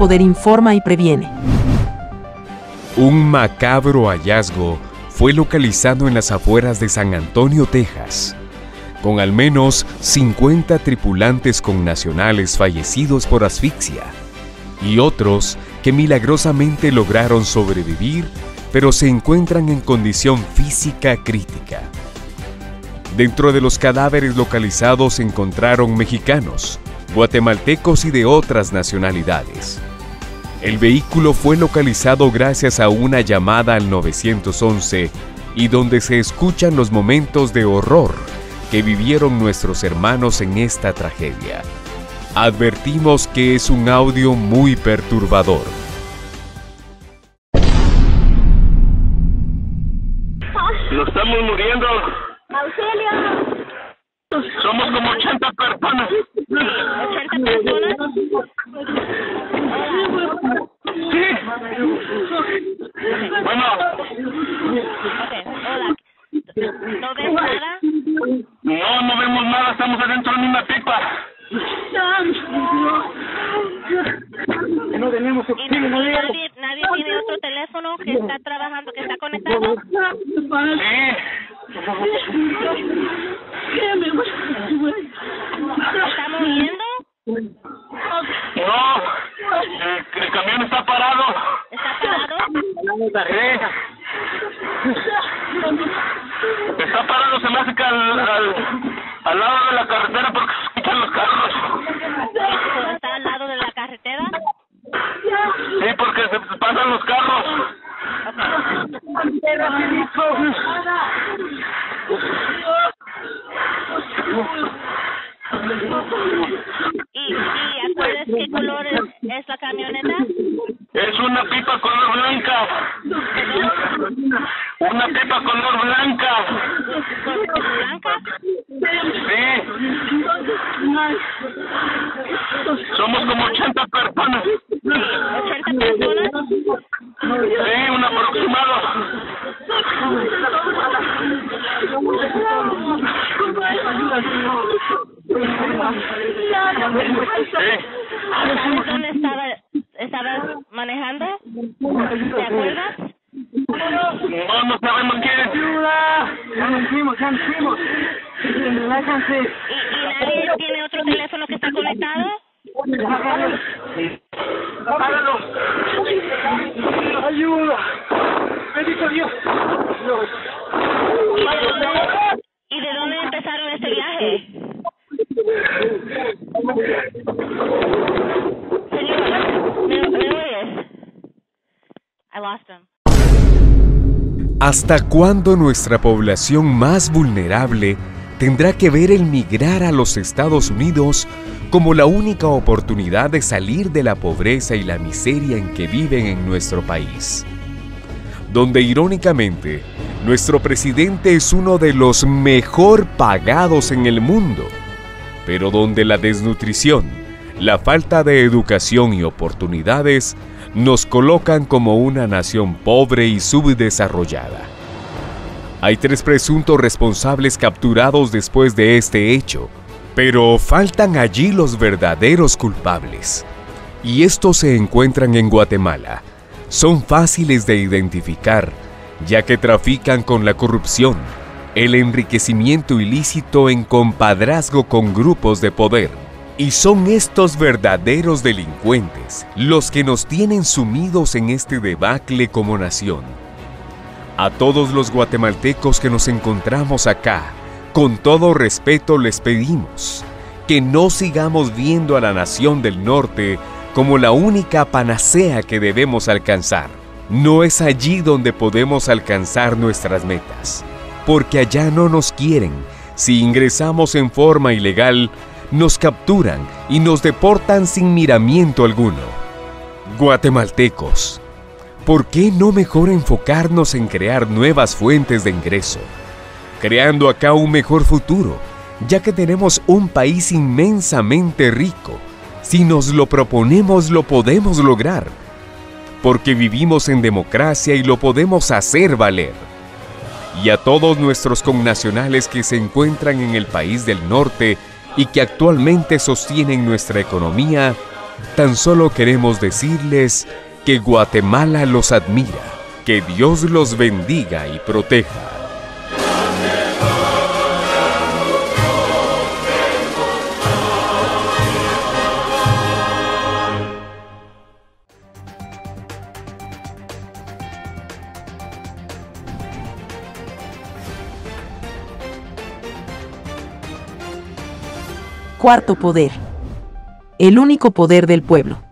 Poder informa y previene. Un macabro hallazgo fue localizado en las afueras de San Antonio, Texas, con al menos 50 tripulantes connacionales fallecidos por asfixia y otros que milagrosamente lograron sobrevivir, pero se encuentran en condición física crítica. Dentro de los cadáveres localizados se encontraron mexicanos, guatemaltecos y de otras nacionalidades. El vehículo fue localizado gracias a una llamada al 911 y donde se escuchan los momentos de horror que vivieron nuestros hermanos en esta tragedia. Advertimos que es un audio muy perturbador. Nos estamos muriendo. ¡Auxilio! Somos como 80 personas. ¿80 personas? Sí. Bueno. Okay, hola. ¿No ves nada? No vemos nada. Estamos adentro de una pipa. No tenemos ¿Y nadie tiene otro teléfono que está trabajando, que está conectado? Sí. ¿Estamos huyendo? No. El camión está parado. ¿Está parado? Está parado, se me hace que al lado de la carretera porque se escuchan los carros. ¿Está al lado de la carretera? Sí, porque se pasan los carros. ¿Y acuerdas qué color es la camioneta? Es una pipa color blanca. Una pipa color blanca. ¿Blanca? Sí. Somos como 80 personas. ¿80 personas? Sí, un aproximado. ¿Sabes dónde estabas manejando? ¿Te acuerdas? No sabemos quién. ¿Y nadie tiene otro teléfono que está conectado? Apágalo. Ayuda. Bendito Dios. ¿Y de dónde empezaron este viaje? Señor, ¿me oyes? I lost him. ¿Hasta cuándo nuestra población más vulnerable tendrá que ver el migrar a los Estados Unidos como la única oportunidad de salir de la pobreza y la miseria en que viven en nuestro país? Donde irónicamente, nuestro presidente es uno de los mejor pagados en el mundo, pero donde la desnutrición, la falta de educación y oportunidades nos colocan como una nación pobre y subdesarrollada. Hay 3 presuntos responsables capturados después de este hecho, pero faltan allí los verdaderos culpables. Y estos se encuentran en Guatemala. Son fáciles de identificar, ya que trafican con la corrupción, el enriquecimiento ilícito en compadrazgo con grupos de poder. Y son estos verdaderos delincuentes los que nos tienen sumidos en este debacle como nación. A todos los guatemaltecos que nos encontramos acá, con todo respeto les pedimos que no sigamos viendo a la nación del norte como la única panacea que debemos alcanzar. No es allí donde podemos alcanzar nuestras metas, porque allá no nos quieren. Si ingresamos en forma ilegal, nos capturan y nos deportan sin miramiento alguno. Guatemaltecos, ¿por qué no mejor enfocarnos en crear nuevas fuentes de ingreso, creando acá un mejor futuro, ya que tenemos un país inmensamente rico? Si nos lo proponemos, lo podemos lograr, porque vivimos en democracia y lo podemos hacer valer. Y a todos nuestros connacionales que se encuentran en el país del norte y que actualmente sostienen nuestra economía, Tan solo queremos decirles que Guatemala los admira, que Dios los bendiga y proteja. Cuarto poder. El único poder del pueblo.